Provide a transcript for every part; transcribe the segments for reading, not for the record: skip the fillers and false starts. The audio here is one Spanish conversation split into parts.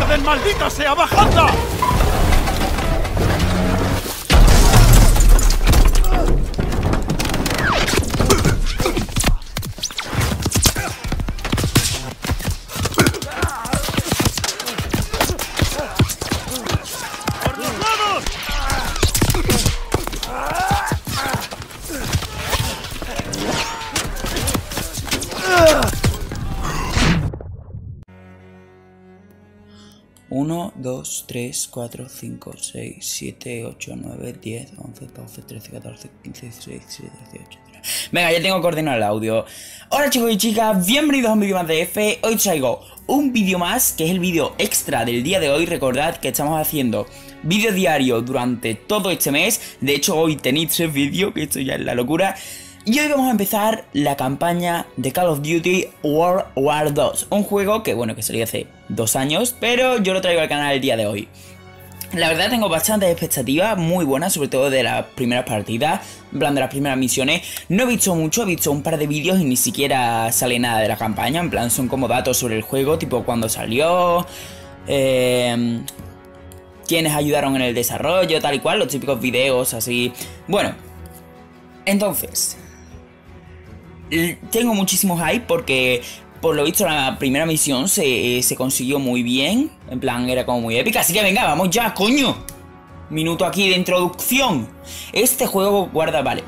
orden, maldita sea! ¡Bajadla! Uno, 2, 3, 4, 5, 6, 7, 8, 9, 10, 11, 12, 13, 14, 15, 16, 17, 18, 19. Venga, ya tengo que ordenar el audio. Hola chicos y chicas, bienvenidos a un vídeo más de F. Hoy traigo un vídeo más, que es el vídeo extra del día de hoy. Recordad que estamos haciendo vídeo diario durante todo este mes. De hecho, hoy tenéis 3 vídeos, que esto ya es la locura. Y hoy vamos a empezar la campaña de Call of Duty World War 2. Un juego que, bueno, que salió hace 2 años, pero yo lo traigo al canal el día de hoy. La verdad tengo bastantes expectativas, muy buenas, sobre todo de las primeras partidas, en plan de las primeras misiones. No he visto mucho, he visto un par de vídeos y ni siquiera sale nada de la campaña. En plan, son como datos sobre el juego, tipo cuándo salió, quiénes ayudaron en el desarrollo, tal y cual, los típicos videos así. Bueno, entonces tengo muchísimo hype porque, por lo visto, la primera misión se consiguió muy bien. En plan, era como muy épica. Así que venga, vamos ya, coño. Minuto aquí de introducción. Este juego guarda, vale.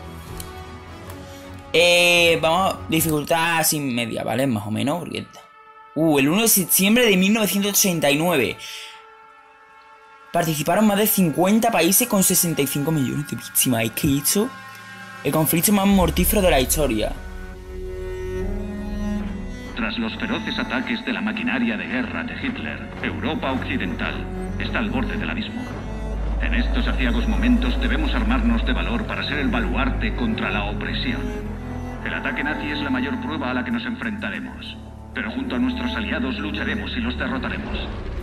Vamos, dificultad sin media, ¿vale? Más o menos, porque... el 1 de septiembre de 1989. Participaron más de 50 países con 65 millones de víctimas. Es que hizo el conflicto más mortífero de la historia. Tras los feroces ataques de la maquinaria de guerra de Hitler, Europa Occidental está al borde del abismo. En estos aciagos momentos debemos armarnos de valor para ser el baluarte contra la opresión. El ataque nazi es la mayor prueba a la que nos enfrentaremos, pero junto a nuestros aliados lucharemos y los derrotaremos.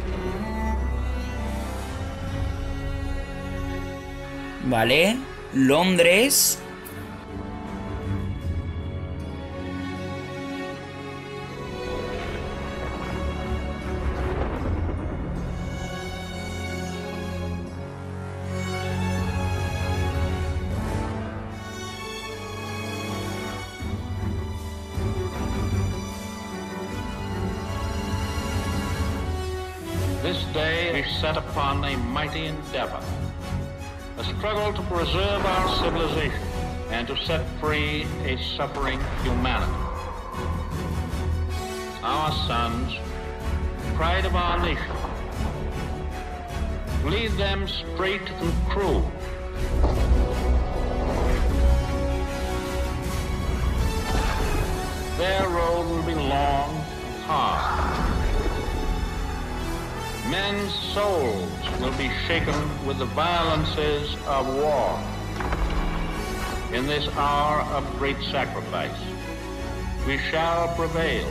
Vale, Londres. This day is set upon a mighty endeavor, a struggle to preserve our civilization and to set free a suffering humanity. Our sons, pride of our nation, lead them straight and true. Their road will be long and hard. Men's souls will be shaken with the violences of war. In this hour of great sacrifice, we shall prevail.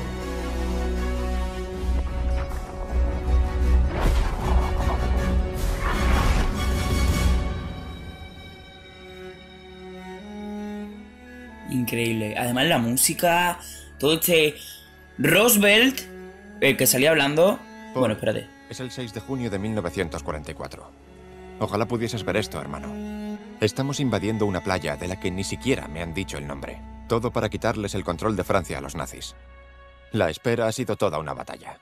Increíble. Además la música, todo este Roosevelt, el que salía hablando... Bueno, espérate. Es el 6 de junio de 1944. Ojalá pudieses ver esto, hermano. Estamos invadiendo una playa de la que ni siquiera me han dicho el nombre. Todo para quitarles el control de Francia a los nazis. La espera ha sido toda una batalla.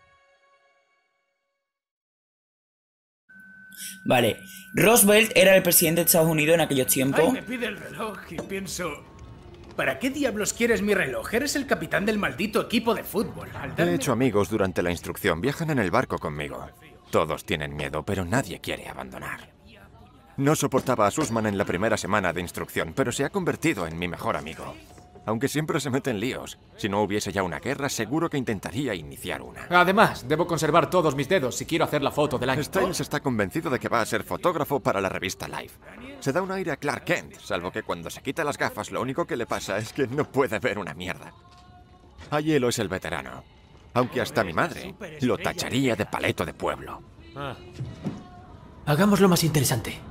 Vale, Roosevelt era el presidente de Estados Unidos en aquellos tiempos. Ay, me pide el reloj y pienso... ¿Para qué diablos quieres mi reloj? Eres el capitán del maldito equipo de fútbol. He hecho amigos durante la instrucción. Viajan en el barco conmigo. Todos tienen miedo, pero nadie quiere abandonar. No soportaba a Sussman en la primera semana de instrucción, pero se ha convertido en mi mejor amigo. Aunque siempre se mete en líos. Si no hubiese ya una guerra, seguro que intentaría iniciar una. Además, debo conservar todos mis dedos si quiero hacer la foto del año. Styles está convencido de que va a ser fotógrafo para la revista Life. Se da un aire a Clark Kent, salvo que cuando se quita las gafas lo único que le pasa es que no puede ver una mierda. Aiello es el veterano. Aunque hasta mi madre lo tacharía de paleto de pueblo. Hagámoslo más interesante.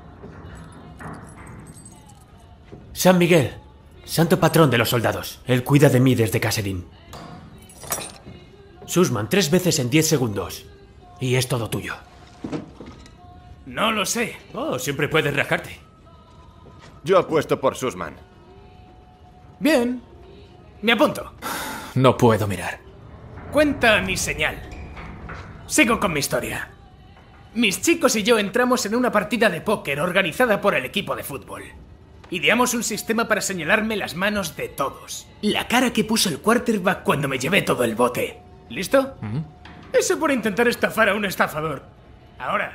San Miguel, santo patrón de los soldados. Él cuida de mí desde Kasserine. Sussman 3 veces en 10 segundos. Y es todo tuyo. No lo sé. Oh, siempre puedes rajarte. Yo apuesto por Sussman. Bien. Me apunto. No puedo mirar. Cuenta mi señal. Sigo con mi historia. Mis chicos y yo entramos en una partida de póker organizada por el equipo de fútbol. Ideamos un sistema para señalarme las manos de todos. La cara que puso el quarterback cuando me llevé todo el bote. ¿Listo? Eso por intentar estafar a un estafador. Ahora.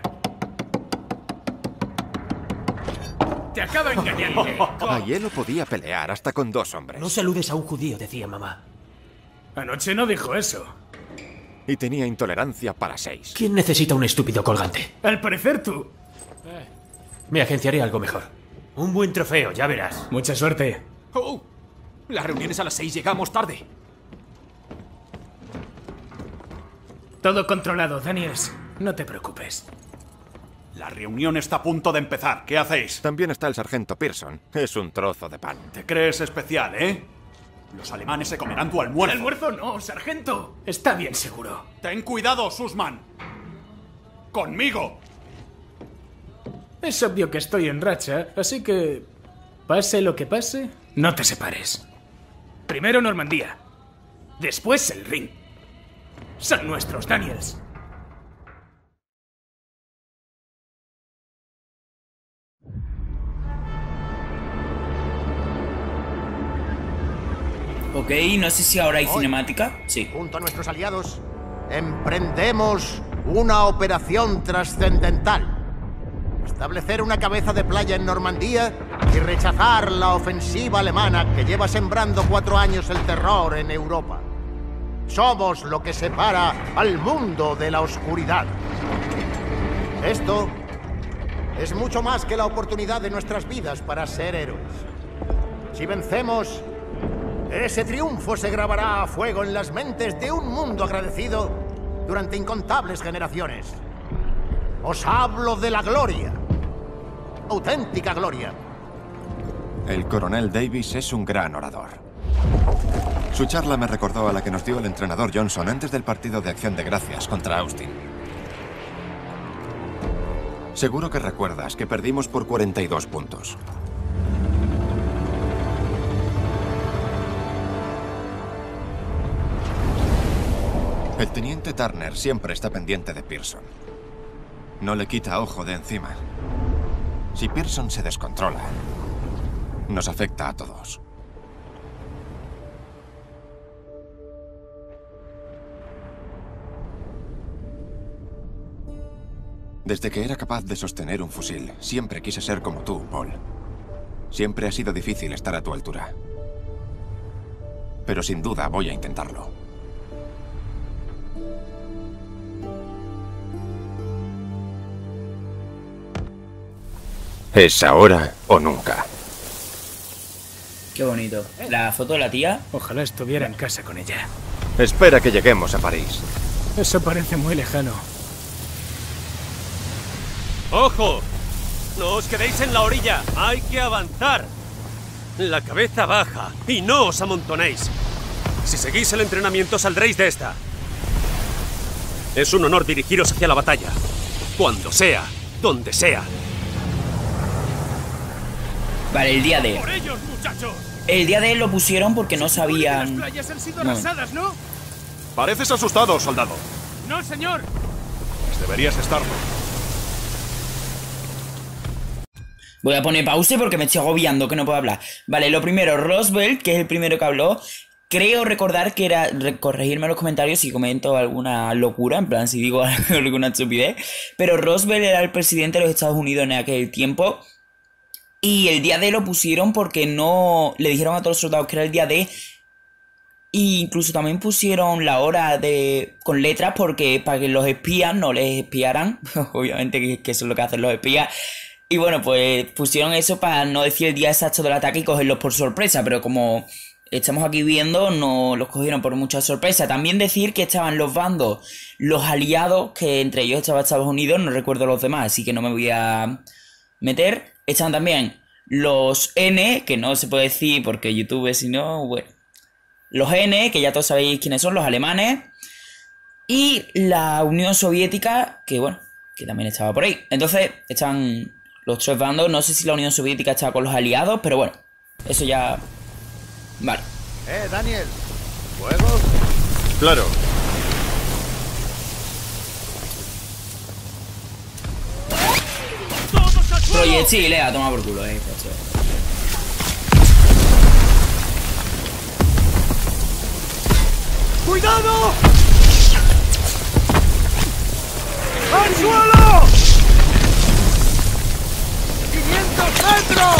Te acaba engañando. Aiello podía pelear hasta con 2 hombres. No saludes a un judío, decía mamá. Anoche no dijo eso. Y tenía intolerancia para 6. ¿Quién necesita un estúpido colgante? Al parecer tú. Me agenciaré algo mejor. Un buen trofeo, ya verás. Mucha suerte. ¡Oh! La reunión es a las 6, llegamos tarde. Todo controlado, Daniels. No te preocupes. La reunión está a punto de empezar. ¿Qué hacéis? También está el sargento Pearson. Es un trozo de pan. Te crees especial, ¿eh? Los alemanes se comerán tu almuerzo. ¡Almuerzo no, sargento! Está bien seguro. Ten cuidado, Sussman. ¡Conmigo! Es obvio que estoy en racha, así que... pase lo que pase, no te separes. Primero Normandía. Después el ring. Son nuestros, Daniels. Ok, no sé si ahora hay cinemática. Sí. Junto a nuestros aliados, emprendemos una operación trascendental. Establecer una cabeza de playa en Normandía y rechazar la ofensiva alemana que lleva sembrando 4 años el terror en Europa. Somos lo que separa al mundo de la oscuridad. Esto es mucho más que la oportunidad de nuestras vidas para ser héroes. Si vencemos, ese triunfo se grabará a fuego en las mentes de un mundo agradecido durante incontables generaciones. Os hablo de la gloria. Auténtica gloria. El coronel Davis es un gran orador. Su charla me recordó a la que nos dio el entrenador Johnson antes del partido de Acción de Gracias contra Austin. Seguro que recuerdas que perdimos por 42 puntos. El teniente Turner siempre está pendiente de Pearson. No le quita ojo de encima. Si Pearson se descontrola, nos afecta a todos. Desde que era capaz de sostener un fusil, siempre quise ser como tú, Paul. Siempre ha sido difícil estar a tu altura. Pero sin duda voy a intentarlo. Es ahora o nunca. Qué bonito. La foto de la tía. Ojalá estuviera en casa con ella. Espera que lleguemos a París. Eso parece muy lejano. ¡Ojo! No os quedéis en la orilla. Hay que avanzar. La cabeza baja y no os amontonéis. Si seguís el entrenamiento saldréis de esta. Es un honor dirigiros hacia la batalla. Cuando sea, donde sea. Vale, el día D. ¡Por ellos, muchachos! El día D lo pusieron porque no sabían... Las playas han sido arrasadas, ¿no? Pareces asustado, soldado. No, señor. Deberías estarlo. Voy a poner pause porque me estoy agobiando, que no puedo hablar. Vale, lo primero, Roosevelt, que es el primero que habló. Creo recordar que era... corregirme en los comentarios si comento alguna locura, en plan, si digo alguna estupidez. Pero Roosevelt era el presidente de los Estados Unidos en aquel tiempo. Y el día D lo pusieron porque no... Le dijeron a todos los soldados que era el día D. E incluso también pusieron la hora de con letras porque para que los espías no les espiaran. Obviamente que eso es lo que hacen los espías. Y bueno, pues pusieron eso para no decir el día exacto del ataque y cogerlos por sorpresa. Pero como estamos aquí viendo, no los cogieron por mucha sorpresa. También decir que estaban los bandos, los aliados, que entre ellos estaba Estados Unidos, no recuerdo los demás, así que no me voy a meter. Están también los N, que no se puede decir porque YouTube, si no, bueno. Los N, que ya todos sabéis quiénes son, los alemanes. Y la Unión Soviética, que bueno, que también estaba por ahí. Entonces, están los tres bandos. No sé si la Unión Soviética estaba con los aliados, pero bueno, eso ya... Vale. Daniel. ¿Fuego? Claro. Proyectil, a tomar por culo, ¡Cuidado! ¡Al suelo! ¡500 metros!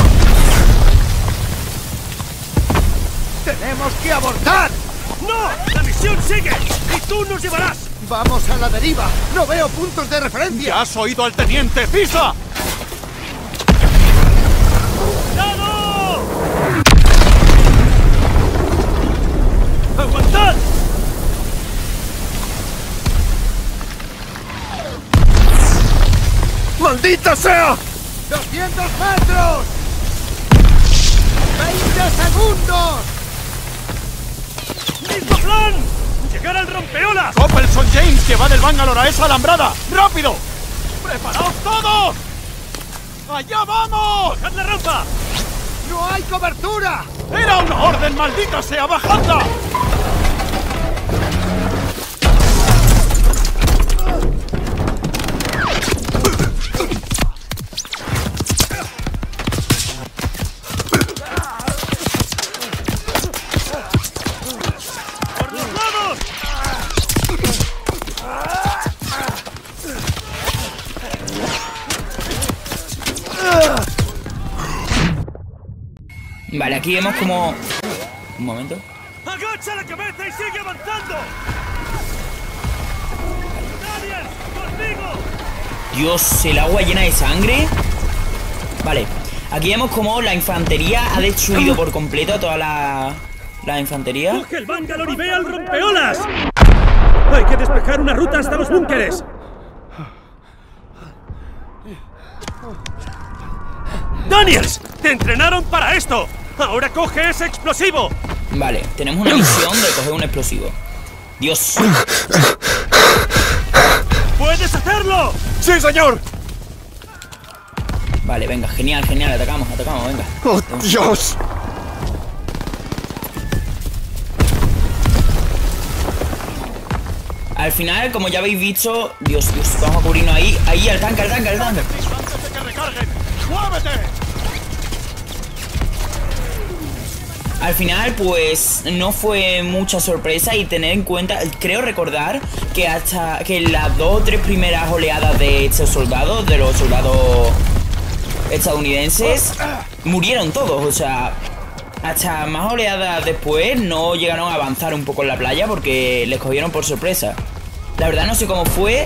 ¡Tenemos que abortar! ¡No! ¡La misión sigue! ¡Y tú nos llevarás! ¡Vamos a la deriva! ¡No veo puntos de referencia! ¿Ya has oído al teniente? ¡Pisa! ¡Cuidado! ¡Aguantad! ¡Maldita sea! ¡200 metros! ¡20 segundos! ¡Mismo plan! ¡Llegar al rompeolas! ¡Coppelson James, que va del Bangalore a esa alambrada! ¡Rápido! ¡Preparaos todos! ¡Allá vamos! ¡Bajad la rampa! ¡No hay cobertura! ¡Era una orden, maldita sea! ¡Bajadla! ¡Por los lados! Vale, aquí vemos como... Un momento. ¡Agacha la cabeza y sigue avanzando! ¡Daniel! ¡Conmigo! Dios, el agua llena de sangre. Vale, aquí vemos como la infantería ha destruido por completo toda la infantería. ¡Coge el Bangalore y ve al rompeolas! ¡Hay que despejar una ruta hasta los búnkeres! ¡Daniels! ¡Te entrenaron para esto! ¡Ahora coge ese explosivo! Vale, tenemos una misión de coger un explosivo. Dios. ¡Puedes hacerlo! ¡Sí, señor! Vale, venga, genial, genial, atacamos, venga. ¡Oh, Dios! Al final, como ya habéis visto, Dios, vamos a cubrirnos ahí, al tanque. ¡Antes de que recarguen! ¡Muévete! Al final, pues, no fue mucha sorpresa y tener en cuenta, creo recordar que hasta que las 2 o 3 primeras oleadas de estos soldados, de los soldados estadounidenses, murieron todos, o sea, hasta más oleadas después no llegaron a avanzar un poco en la playa porque les cogieron por sorpresa. La verdad no sé cómo fue.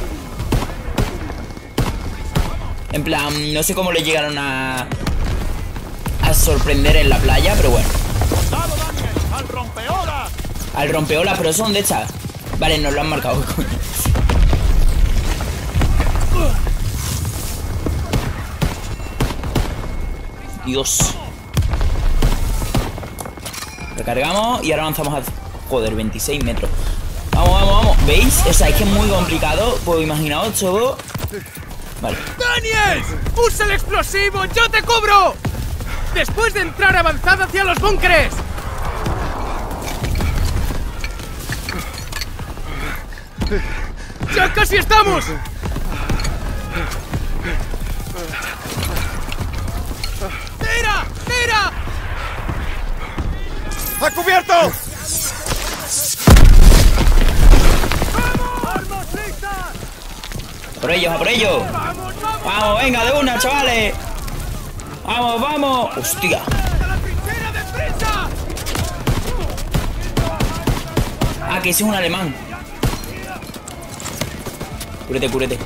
En plan, no sé cómo le llegaron a sorprender en la playa, pero bueno. ¡Dale, Daniel! ¡Al rompeolas! Al rompeolas, pero ¿eso dónde está? Vale, nos lo han marcado. Dios. Recargamos y ahora avanzamos a... Joder, 26 metros. Vamos. ¿Veis? O sea, es que es muy complicado. Pues imaginaos todo. Vale. ¡Daniel! ¡Usa el explosivo! ¡Yo te cubro! Después de entrar avanzad hacia los búnkeres. ¡Ya casi estamos! ¡Tira! ¡A cubierto! ¡Armas listas! ¡A por ellos! ¡Vamos, venga, de una, chavales! ¡Vamos! ¡Hostia! Ah, que ese es un alemán. Cúrete.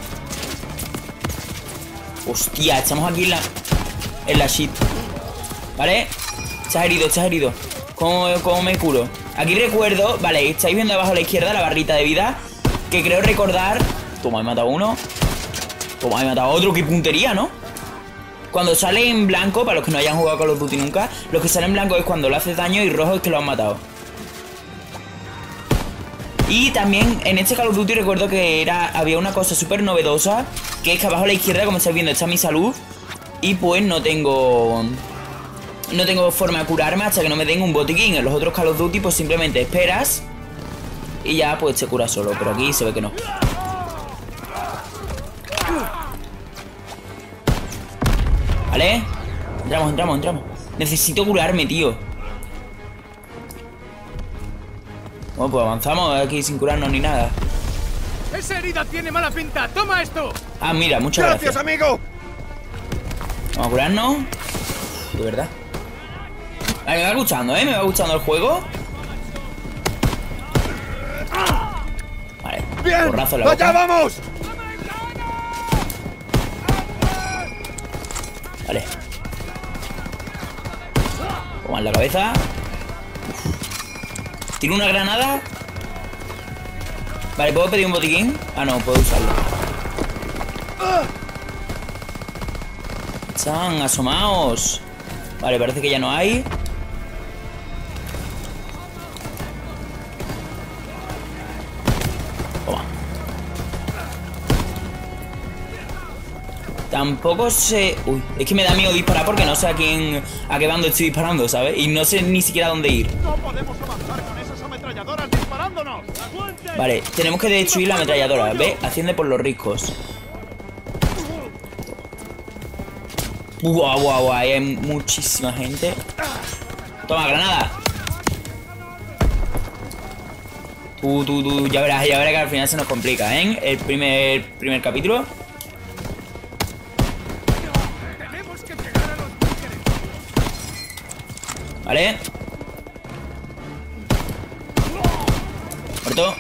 Hostia, estamos aquí en la shit. ¿Vale? Estás herido. ¿Cómo me curo? Aquí recuerdo, vale, estáis viendo abajo a la izquierda la barrita de vida, que creo recordar... Toma, he matado uno. Toma, he matado otro. ¡Qué puntería!, ¿no? Cuando sale en blanco, para los que no hayan jugado Call of Duty nunca, los que salen en blanco es cuando le haces daño y rojo es que lo han matado. Y también en este Call of Duty recuerdo que había una cosa súper novedosa, que es que abajo a la izquierda, como estáis viendo, está mi salud. Y pues no tengo forma de curarme hasta que no me den un botiquín. En los otros Call of Duty pues simplemente esperas y ya pues te curas solo, pero aquí se ve que no. Vale, entramos. Necesito curarme, tío. Bueno, pues avanzamos aquí sin curarnos ni nada. ¡Esa herida tiene mala pinta! ¡Toma esto! Ah, mira, muchas gracias. amigo! Vamos a curarnos. De verdad. Vale, me va gustando, ¿eh? Me va gustando el juego. Vale, ¡Bien! porrazo en la boca. ¡Allá vamos! Vale. Toma en la cabeza. Tiro una granada. Vale, ¿puedo pedir un botiquín? Ah, no, puedo usarlo. Están asomados. Vale, parece que ya no hay. Toma. Tampoco sé... Uy, es que me da miedo disparar porque no sé a qué bando estoy disparando, ¿sabes? Y no sé ni siquiera dónde ir. No podemos avanzar con esas ametralladoras disparándonos. Vale, tenemos que destruir la ametralladora, ¿ves? Asciende por los riscos. Guau, hay muchísima gente. Toma, granada. Tú, ya verás que al final se nos complica, ¿eh? El primer capítulo. Vale. Muerto.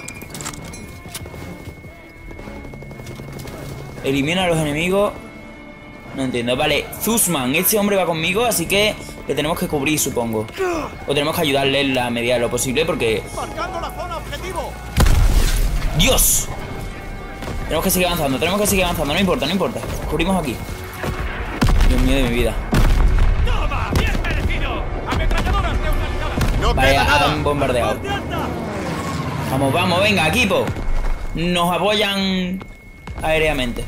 Elimina a los enemigos. No entiendo, vale, Zuzman, este hombre va conmigo, así que le tenemos que cubrir, supongo. O tenemos que ayudarle en la medida de lo posible porque... ¡Marcando la zona objetivo! ¡Dios! Tenemos que seguir avanzando, no importa. Cubrimos aquí. Dios mío de mi vida. ¡Toma! ¡Bien merecido! ¡Ametralladoras neutralizadas! ¡No vale, queda nada! han bombardeado. Vamos, venga, equipo. Nos apoyan aéreamente.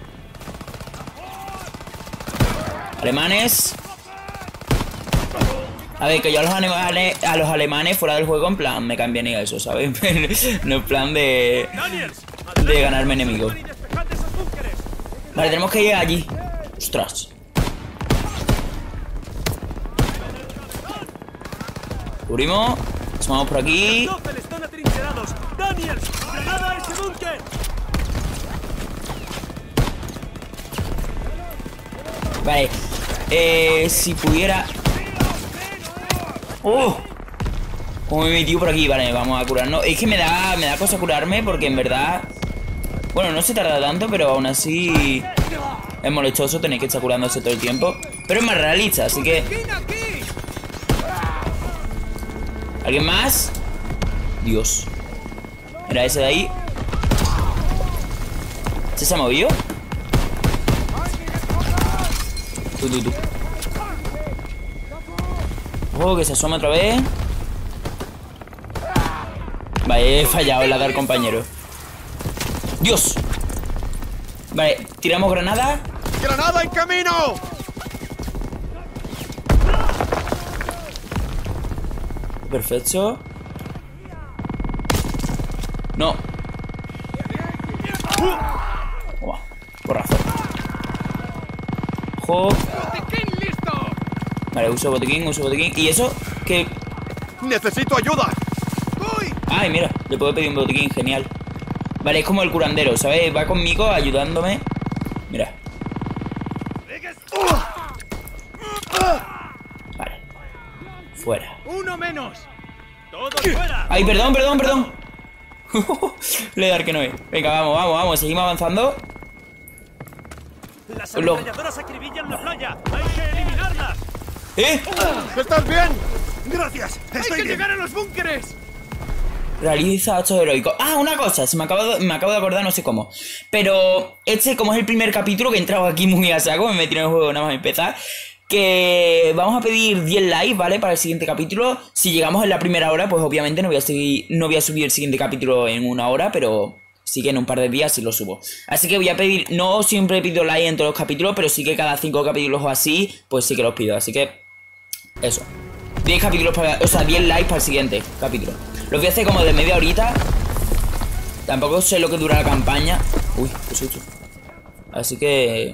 Alemanes. A ver, que yo a los alemanes fuera del juego en plan me caen bien y eso, ¿sabes? No en plan de ganarme enemigos. Vale, tenemos que ir allí. Ostras. Cubrimos. Vamos por aquí. Vale. Si pudiera... ¡Oh! Como me he metido por aquí. Vale, vamos a curarnos. Es que me da cosa curarme porque en verdad... Bueno, no se tarda tanto, pero aún así... Es molestoso tener que estar curándose todo el tiempo. Pero es más realista, así que... ¿Alguien más? Dios. Mira ese de ahí. ¿Ese se ha movido? Tú. Ojo, que se asoma otra vez. Vale, he fallado en la dar compañero. ¡Dios! Vale, tiramos granada. ¡Granada en camino! Perfecto. No. Porrazo. Ojo. Vale, uso botiquín. ¿Y eso? ¿Qué? ¡Necesito ayuda! Ay, mira, le puedo pedir un botiquín, genial. Vale, es como el curandero, ¿sabes? Va conmigo ayudándome. Mira. Vale. Fuera. ¡Uno menos! ¡Todos fuera! Ay, perdón. Le he dado que no es. Venga, vamos, seguimos avanzando. Las ametralladoras acribillan la playa. ¡Hay que eliminarlas! ¿Estás bien? Gracias. ¡Hay que llegar a los búnkeres! Realiza actos heroicos. Ah, una cosa, me acabo de acordar, no sé cómo. Pero como es el primer capítulo que he entrado aquí muy a saco, me metí en el juego nada más empezar. que vamos a pedir 10 likes, ¿vale? Para el siguiente capítulo. Si llegamos en la primera hora, pues obviamente no voy a subir el siguiente capítulo en 1 hora, pero sí que en un par de días sí lo subo. Así que voy a pedir, no siempre pido like en todos los capítulos, pero sí que cada 5 capítulos o así, pues sí que los pido. Así que, eso. 10 capítulos para, o sea, 10 likes para el siguiente capítulo. Los voy a hacer como de media horita. Tampoco sé lo que dura la campaña. Uy, qué susto. Así que...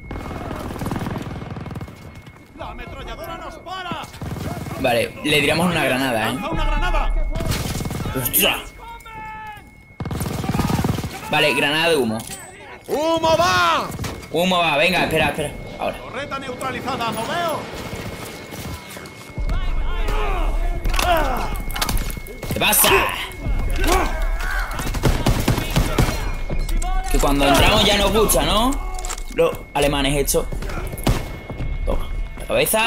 ¡La ametralladora nos para! Vale, le tiramos una granada, ¡Lanza una granada! ¡Ostras! Vale, granada de humo. ¡Humo va! Humo va, venga, espera. Ahora. Torreta neutralizada, no veo. ¿Qué pasa? Que cuando entramos ya nos gusta, ¿no? Los alemanes hechos. Toma, la cabeza.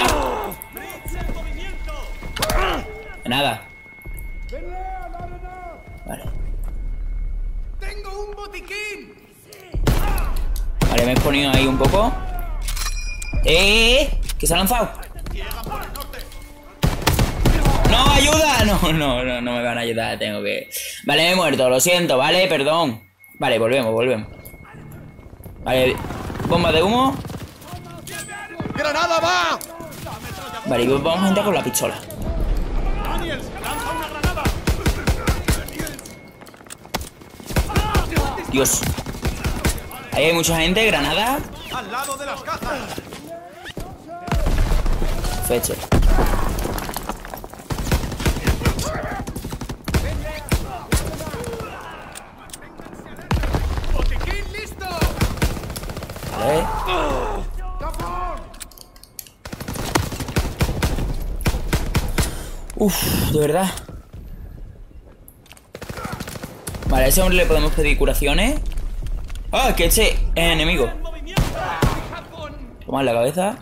De nada. Vale. ¡Tengo un botiquín! Vale, me he ponido ahí un poco. ¿Qué se ha lanzado? ¡No, ayuda! No me van a ayudar, tengo que... Vale, me he muerto, lo siento, ¿vale? Perdón. Vale, volvemos. Vale, bomba de humo. ¡Granada va! Vale, y vamos a entrar con la pistola. Daniels, lanza una granada. Dios. Ahí hay mucha gente, granada. Al lado de las cajas. Fecho. ¡Botiquín listo! Vale. Uf, de verdad. Vale, a ese hombre le podemos pedir curaciones. Ah, que ese es enemigo. Toma en la cabeza.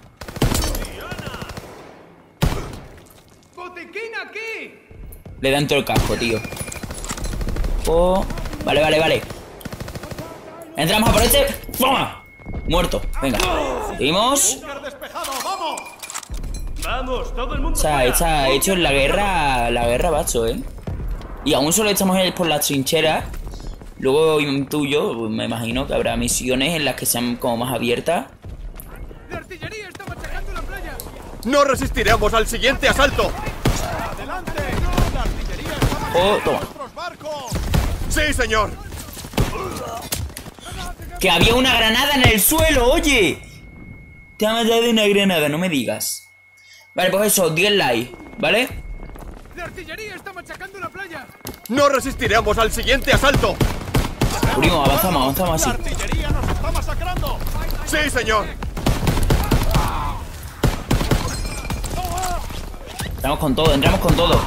¡Botiquín aquí! Le dan todo el casco, tío. Oh, vale. Entramos a por este. ¡Toma! Muerto, venga. Seguimos. ¡Búnker despejado, vamos! Vamos, todo el mundo. O sea, está hecho en la guerra bacho, Y aún solo estamos por las trincheras. Luego intuyo, me imagino que habrá misiones en las que sean como más abiertas. ¡La artillería está machacando la playa! ¡No resistiremos al siguiente asalto! ¡Adelante! ¡La artillería está Oh, toma. nuestros barcos! ¡Sí, señor! ¡Que había una granada en el suelo, oye! Te ha matado una granada, no me digas. Vale, pues eso, 10 likes, ¿vale? ¡La artillería está machacando la playa! ¡No resistiremos al siguiente asalto! Primo, avanzamos así. ¡La artillería nos está masacrando! ¡Sí, señor! Entramos con todo.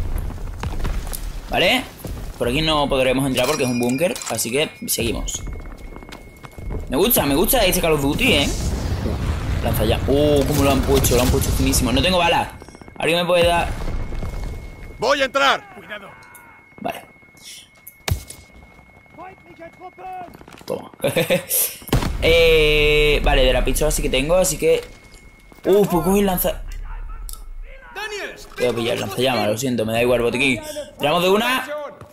¿Vale? Por aquí no podremos entrar porque es un búnker, así que seguimos. Me gusta este Call of Duty, Lanza ya. Cómo lo han puesto finísimo. No tengo balas. ¿Alguien me puede dar? ¡Voy a entrar! ¡Cuidado! Vale. Toma. Vale, de la pistola sí que tengo, así que... pues coge el lanza... ¡Daniels! Voy a pillar el lanzallamas, lo siento, me da igual botiquín. Tiramos de una.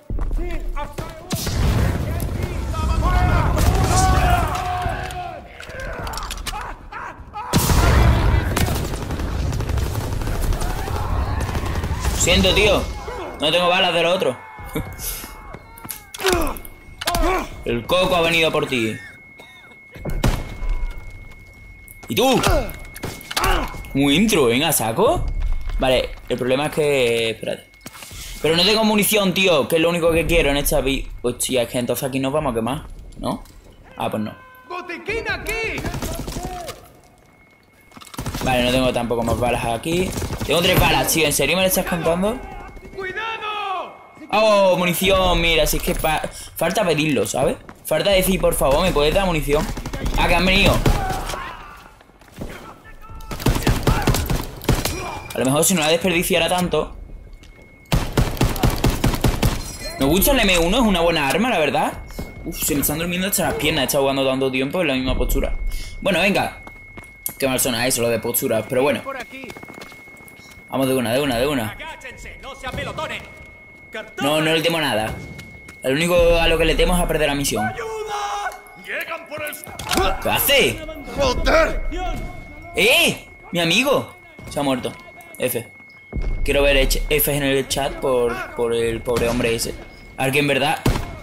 Siento, tío. No tengo balas de lo otro. El coco ha venido por ti. ¿Y tú? Un intro, venga, saco. Vale, el problema es que... Espérate. Pero no tengo munición, tío, que es lo único que quiero en esta vida. Hostia, es que entonces aquí nos vamos a quemar, ¿no? Ah, pues no. ¡Botiquín aquí! Vale, no tengo tampoco más balas aquí. Tengo 3 balas, tío, ¿en serio me lo estás contando? ¡Cuidado! Oh, munición, mira, si es que falta pedirlo, ¿sabes? Falta decir, por favor, ¿me puedes dar munición? Ah, que han venido. A lo mejor si no la desperdiciara tanto. Me gusta el M1, es una buena arma, la verdad. Uf, se me están durmiendo hasta las piernas. He estado jugando tanto tiempo en la misma postura. Bueno, venga. Qué mal suena eso, lo de posturas, pero bueno. Vamos de una. No le temo nada. Lo único a lo que le temo es a perder la misión. ¿Qué hace? Mi amigo se ha muerto. F. Quiero ver F en el chat por el pobre hombre ese. A ver que en verdad...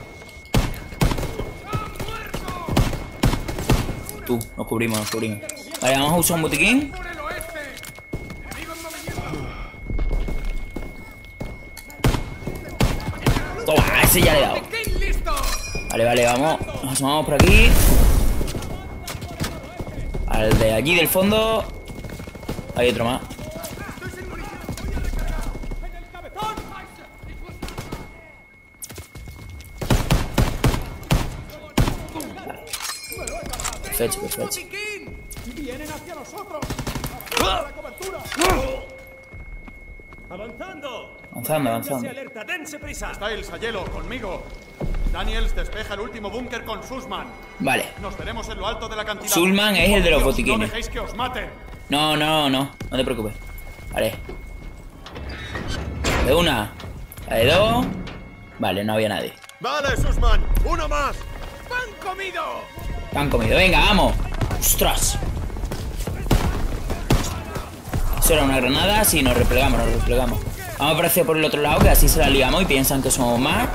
Nos cubrimos. Vale, vamos a usar un botiquín. Toma, ese ya le he dado. Vale, vamos. Nos asomamos por aquí. Al de allí del fondo. Hay otro más. Perfecto. Vienen hacia nosotros. ¡Avanzando! Avanzando. Alerta, dense prisa. Styles, a hielo, conmigo. Daniels despeja el último búnker con Sussman. Vale. Nos veremos en lo alto de la acantilado. Sussman es el de los botiquines. No dejéis que os maten. No te preocupes. Vale. De una. La de dos. Vale, no había nadie. Vale, Sussman. Uno más. Han comido, venga, vamos. ¡Ostras! Eso era una granada. Sí, nos replegamos. Vamos a aparecer por el otro lado, que así se la liamos y piensan que somos más.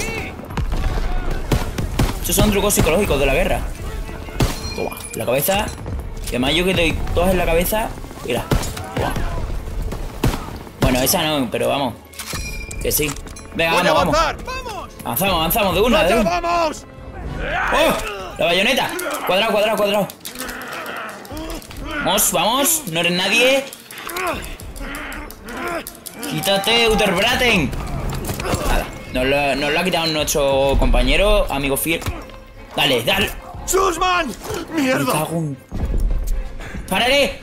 Estos son trucos psicológicos de la guerra. Toma, la cabeza. Y además yo que doy todas en la cabeza. Mira, toma. Bueno, esa no, pero vamos. Que sí. Venga, vamos. Avanzamos de una. ¡Vamos! ¡Oh! La bayoneta. Cuadrado. Vamos. No eres nadie. Quítate, Uterbraten. Nada. Nos lo ha quitado nuestro compañero, amigo fiel. Dale. ¡Sussman! ¡Mierda! ¡Párale!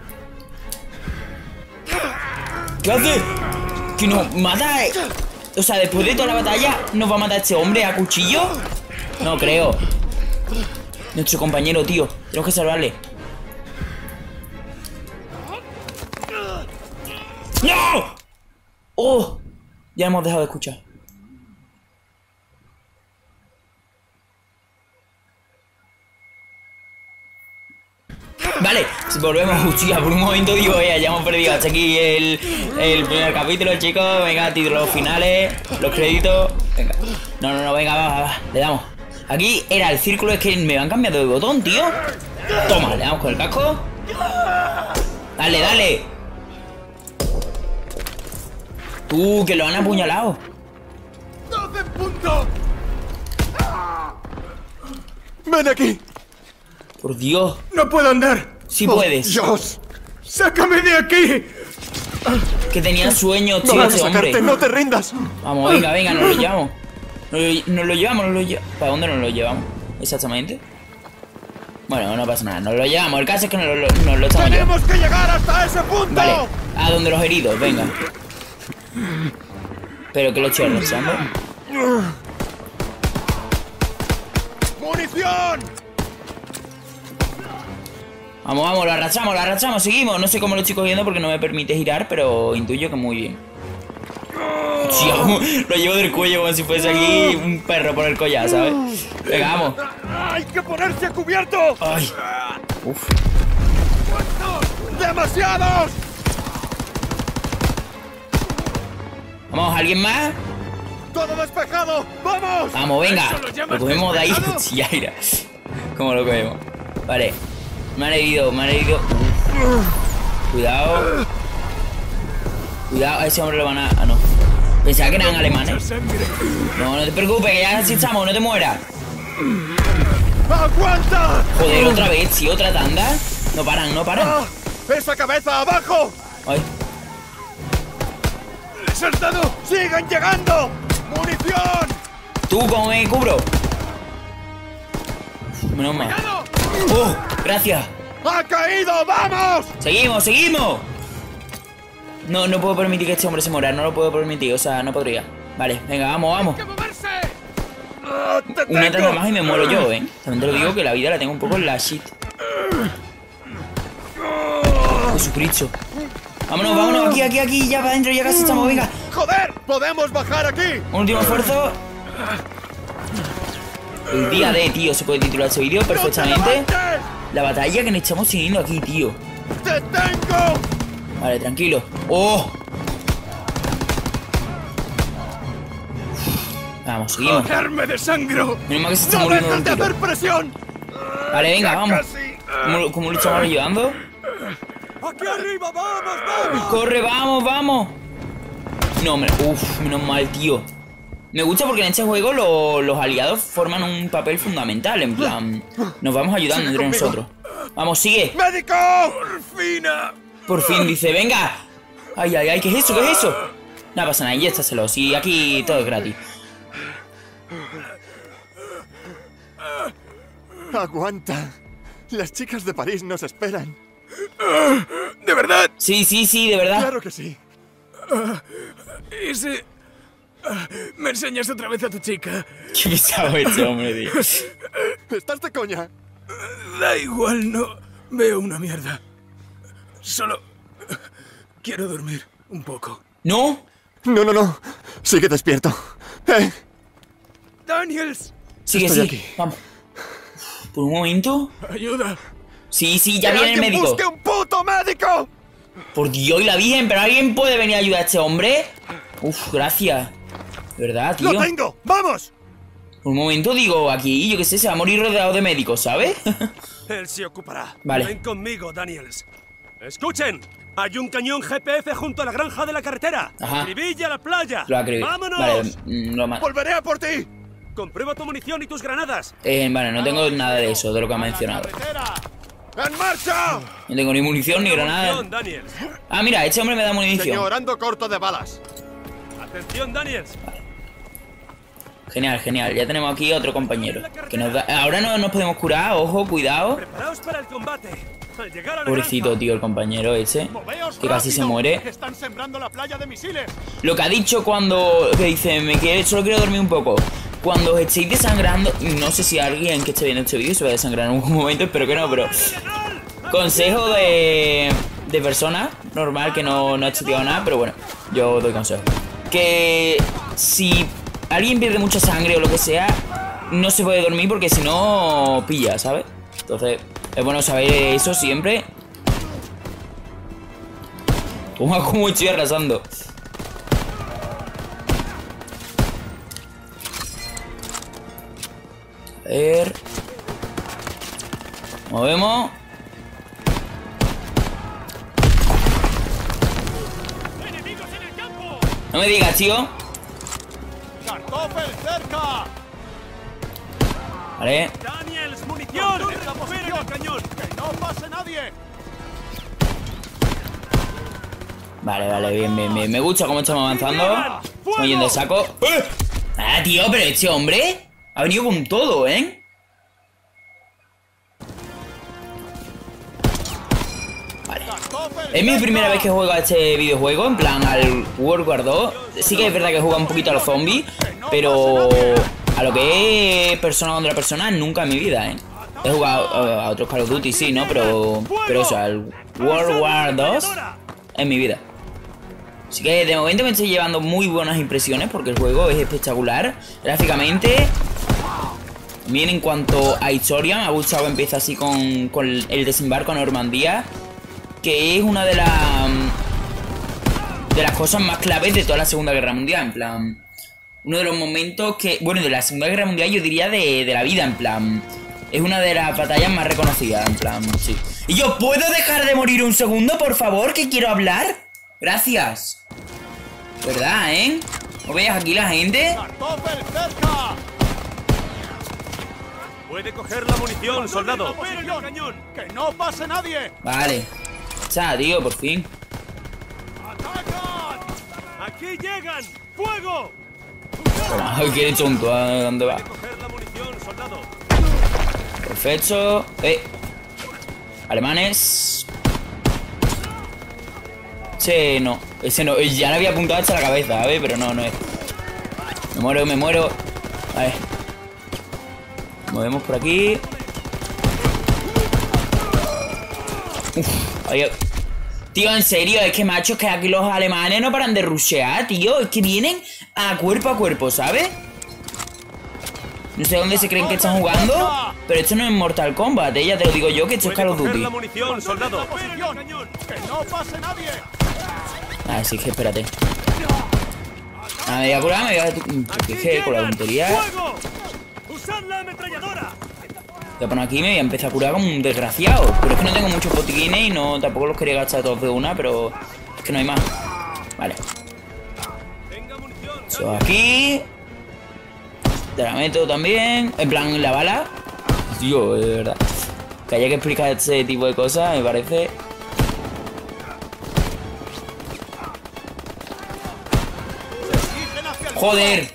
¿Qué hace? Que nos mata. O sea, después de toda la batalla, ¿nos va a matar este hombre a cuchillo? No creo. Nuestro compañero, tío. Tenemos que salvarle. ¡No! ¡Oh! Ya hemos dejado de escuchar. Vale, volvemos. Hostia, por un momento digo, ya hemos perdido. Hasta aquí el primer capítulo, chicos. Venga, títulos finales, los créditos. Venga. No, venga, va. Le damos. Aquí era el círculo, es que me van cambiando de botón, tío. Toma, le damos con el casco. Dale. Tú, que lo han apuñalado. 12 puntos. Ven aquí. Por Dios. ¡No puedo andar! Sí puedes. Dios. ¡Sácame de aquí! Que tenía sueños, tío, No vas a ese hombre. sacarte, no te rindas. Vamos, venga, nos lo llevamos. Nos lo llevamos. ¿Para dónde nos lo llevamos? Exactamente. Bueno, no pasa nada, nos lo llevamos. El caso es que nos lo estamos llevando. ¡Tenemos que llegar hasta ese punto! Vale, a donde los heridos, venga. Pero que lo estoy arrastrando. ¡Munición! Vamos, lo arrastramos, seguimos. No sé cómo lo estoy cogiendo porque no me permite girar, pero intuyo que muy bien. Tío, lo llevo del cuello como si fuese aquí un perro por el collar, ¿sabes? Venga, vamos. ¡Hay que ponerse a cubierto! Ay. Uf. ¡Demasiados! Vamos, ¿alguien más? ¡Todo despejado! ¡Vamos! Vamos, venga. Lo cogemos de ahí. Ya irá. ¿Cómo lo cogemos? Vale. Me han herido. Cuidado. A ese hombre lo van a... Ah, no. Pensaba que eran alemanes. No te preocupes, que ya así estamos, no te mueras. ¡Aguanta! Joder, otra vez, sí, otra tanda. No paran. ¡Esa cabeza abajo! Ay. ¡Les has dado! ¡Siguen llegando! ¡Munición! ¿Tú cómo me cubro? Menos mal. ¡Oh! Gracias. ¡Ha caído! ¡Vamos! ¡Seguimos! No puedo permitir que este hombre se muera. No lo puedo permitir, o sea, no podría. Vale, venga, vamos. Una tanda más y me muero yo, También te lo digo que la vida la tengo un poco en la shit. Jesucristo. Vámonos, vámonos, aquí, ya para adentro, ya casi estamos, venga. ¡Joder! ¡Podemos bajar aquí! Un último esfuerzo. El día de, tío, se puede titular este vídeo perfectamente. La batalla que nos estamos teniendo aquí, tío. ¡Te tengo! Vale, tranquilo. ¡Oh! Vamos, seguimos. ¡Cogerme de sangro! Menos mal que se está ¡No muriendo de dejes un de tiro. hacer presión! Vale, venga, vamos. ¿Cómo lo estamos ayudando? ¡Aquí arriba, vamos! ¡Corre, vamos! No, menos mal, tío. Me gusta porque en este juego los aliados forman un papel fundamental. En plan, nos vamos ayudando entre nosotros. Vamos, sigue. ¡Médico! Por fin dice, venga. Ay, ¿qué es eso? ¿Qué es eso? No pasa nada, inyéstaselo. Si aquí todo es gratis. Aguanta. Las chicas de París nos esperan. ¿De verdad? Sí, de verdad. Claro que sí. ¿Y si me enseñas otra vez a tu chica? Qué pesado este hombre, tío. ¿Estás de coña? Da igual, no veo una mierda. Solo quiero dormir un poco. ¿No? No. Sigue despierto. ¡Daniels! Sigue, Estoy sí. aquí. Vamos. Por un momento. ¡Ayuda! Sí, ya viene el médico. ¡Busque un puto médico! Por Dios y la Virgen, ¿pero alguien puede venir a ayudar a este hombre? Uf, gracias. ¿De verdad, tío? ¡Lo tengo! ¡Vamos! Por un momento digo, aquí, yo qué sé, se va a morir rodeado de médicos, ¿sabes? Él se ocupará. Vale. Ven conmigo, Daniels. ¡Escuchen! Hay un cañón GPS junto a la granja de la carretera. Ajá. ¡Escribilla a la playa! Lo ha creído. ¡Vámonos! Vale, ¡Volveré a por ti! Comprueba tu munición y tus granadas. vale, no tengo nada de eso, de lo que ha mencionado. ¡En marcha! No tengo ni munición ni granada. Munición, Daniels. Ah, mira, este hombre me da munición. Señor, ando corto de balas. Atención, Daniels. Genial, ya tenemos aquí otro compañero que nos da... Ahora no nos podemos curar, ojo, cuidado. Preparaos para el combate. Al llegar a la Pobrecito, granja. tío, el compañero ese, que casi se muere. Están sembrando la playa de misiles. Lo que ha dicho cuando... Que dice, solo quiero dormir un poco. Cuando os estéis desangrando... No sé si alguien que esté viendo este vídeo se va a desangrar en algún momento, espero que no, pero... Consejo de persona normal que no ha estudiado nada, pero bueno, yo doy consejo. Que si alguien pierde mucha sangre o lo que sea, no se puede dormir porque si no pilla, ¿sabes? Entonces, es bueno saber eso siempre. Toma como estoy arrasando. A ver. Movemos. No me digas, tío. ¡Kartoffel cerca! Vale. Daniels, munición. ¡Espera el cañón! ¡Que no pase nadie! Vale, bien. Me gusta cómo estamos avanzando. Estamos yendo de saco. Ah, tío, pero este hombre ha venido con todo, ¿eh? Vale. Es mi primera vez que juego a este videojuego, en plan al World War 2. Sí que es verdad que juega un poquito a los zombies, pero a lo que es persona contra persona nunca en mi vida, ¿eh? He jugado a otros Call of Duty, sí, ¿no? Pero eso, al World War 2 en mi vida. Así que de momento me estoy llevando muy buenas impresiones porque el juego es espectacular. Gráficamente, también en cuanto a historia, me ha gustado que empieza así con el desembarco a Normandía, que es una de las cosas más claves de toda la Segunda Guerra Mundial. En plan, uno de los momentos que, bueno, de la Segunda Guerra Mundial yo diría de la vida, en plan, es una de las batallas más reconocidas, en plan, sí. ¿Y yo puedo dejar de morir un segundo, por favor, que quiero hablar? Gracias. ¿Verdad, eh? ¿No veis aquí la gente? ¡Kartoffel cerca! Puede coger la munición, soldado. ¡Espera el cañón! ¡Que no pase nadie! Vale. Ya, tío, por fin. ¡Atacan! ¡Aquí llegan! ¡Fuego! Ay, qué tonto, ¿a dónde va? Puede coger la munición, soldado. Perfecto. Alemanes. Ese no, ya le había apuntado hasta la cabeza, ¿sabes? Pero no es. Me muero. A ver. Movemos por aquí. Uf, ahí. Tío, en serio, es que macho, es que aquí los alemanes no paran de rushear, tío. Es que vienen a cuerpo, ¿sabes? No sé dónde se creen que están jugando, pero esto no es Mortal Kombat, ya te lo digo yo, que esto es Call of Duty. la munición, soldado. ¡Que no pase nadie! Ah, sí, que espérate. Ah, me voy a curar, me voy a... ¿Qué? Con la tontería. ¡Usad la ametralladora! Voy a poner aquí y me voy a empezar a curar como un desgraciado. Pero es que no tengo muchos botiquines y no, tampoco los quería gastar todos de una, pero es que no hay más. Vale. Eso aquí. Te la meto también. En plan, la bala. Tío, de verdad. Que haya que explicar ese tipo de cosas, me parece. ¡Joder!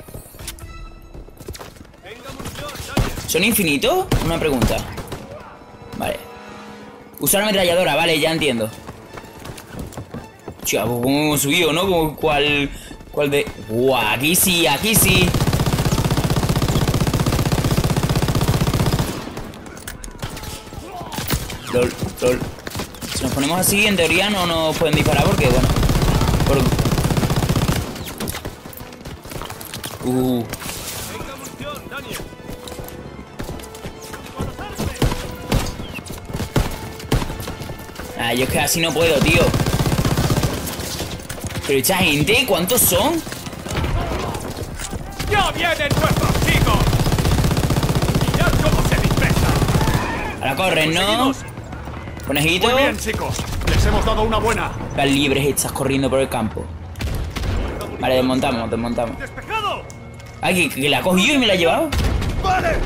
¿Son infinitos? Una pregunta. Vale. Usar la ametralladora, vale, ya entiendo. Chua, pues como hemos subido, ¿no? Como cuál de... ¡Buah! Aquí sí, aquí sí. LOL. Si nos ponemos así, en teoría no nos pueden disparar porque, bueno... Ah, yo es que así no puedo, tío. Pero esta gente, ¿cuántos son? ¡Ya vienen nuestros chicos! ¡Mirad cómo se dispersan! Ahora corren, ¿no? Conejito. Muy bien, chicos. Les hemos dado una buena. Las libres estas corriendo por el campo. Vale, desmontamos. ¡Despejado! Ay, que la ha cogido y me la ha llevado. ¡Vale!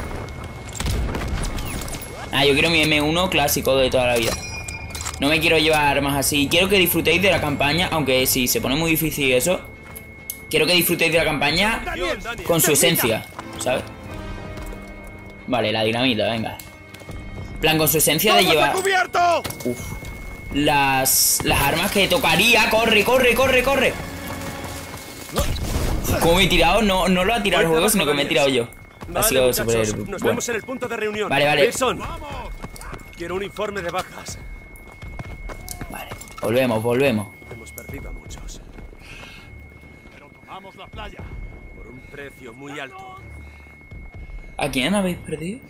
Ah, yo quiero mi M1 clásico de toda la vida. No me quiero llevar armas así. Quiero que disfrutéis de la campaña, aunque si se pone muy difícil eso. Quiero que disfrutéis de la campaña con su esencia, ¿sabes? Vale, la dinamita, venga. En plan, con su esencia de llevar... Uf. Las armas que tocaría. ¡Corre! Como me he tirado, no lo ha tirado el juego, sino que me he tirado yo. Ha sido súper... Nos vemos en el punto de reunión. Vale. Wilson, quiero un informe de bajas. Vale, volvemos. Hemos perdido a muchos. Pero tomamos la playa. Por un precio muy alto. ¿A quién habéis perdido?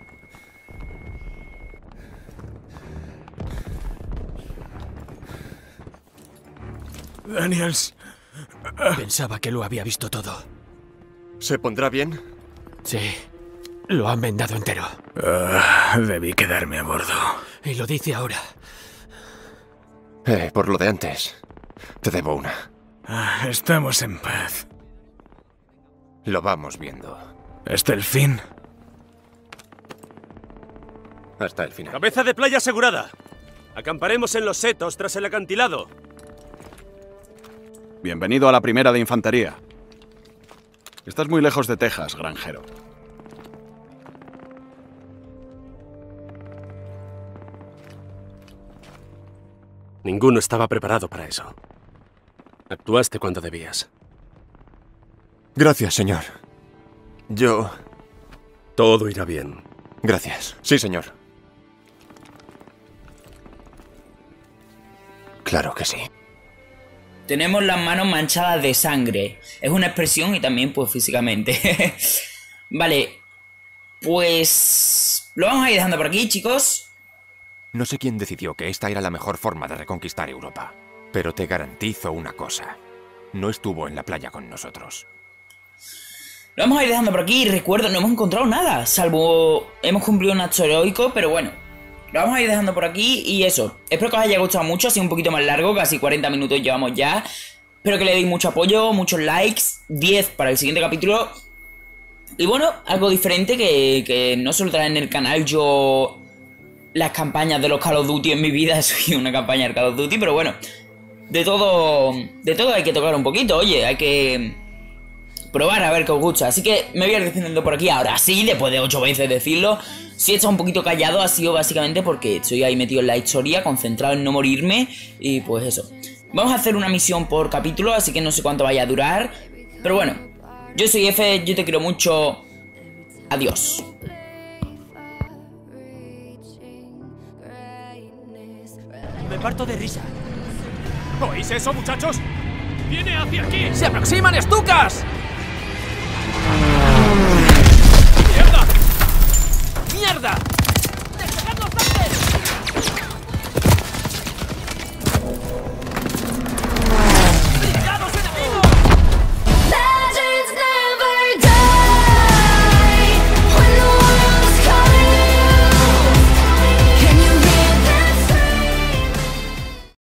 Daniels. Pensaba que lo había visto todo. ¿Se pondrá bien? Sí, lo han vendado entero. Debí quedarme a bordo. Y lo dice ahora. Por lo de antes. Te debo una. Estamos en paz. Lo vamos viendo. ¿Hasta el fin? Hasta el final. Cabeza de playa asegurada. Acamparemos en los setos tras el acantilado. Bienvenido a la primera de infantería. Estás muy lejos de Texas, granjero. Ninguno estaba preparado para eso. Actuaste cuando debías. Gracias, señor. Yo... Todo irá bien. Gracias. Sí, señor. Claro que sí. Tenemos las manos manchadas de sangre. Es una expresión y también, pues, físicamente. Vale. Pues... lo vamos a ir dejando por aquí, chicos. No sé quién decidió que esta era la mejor forma de reconquistar Europa. Pero te garantizo una cosa. No estuvo en la playa con nosotros. Lo vamos a ir dejando por aquí. Recuerdo, no hemos encontrado nada. Salvo... hemos cumplido un acto heroico, pero bueno. Lo vamos a ir dejando por aquí y eso. Espero que os haya gustado mucho. Ha sido un poquito más largo, casi 40 minutos llevamos ya. Espero que le deis mucho apoyo, muchos likes. 10 para el siguiente capítulo. Y bueno, algo diferente que no suelo traer en el canal. Yo... las campañas de los Call of Duty en mi vida. Soy una campaña de Call of Duty, pero bueno. De todo hay que tocar un poquito. Oye, hay que... probar a ver qué os gusta. Así que me voy a ir despidiendo por aquí. Ahora sí, después de 8 veces decirlo. Si he estado un poquito callado ha sido básicamente porque estoy ahí metido en la historia, concentrado en no morirme. Y pues eso. Vamos a hacer una misión por capítulo, así que no sé cuánto vaya a durar. Pero bueno, yo soy F, yo te quiero mucho. Adiós. Me parto de risa. ¿Oís eso, muchachos? ¡Viene hacia aquí! ¡Se aproximan, Stukas!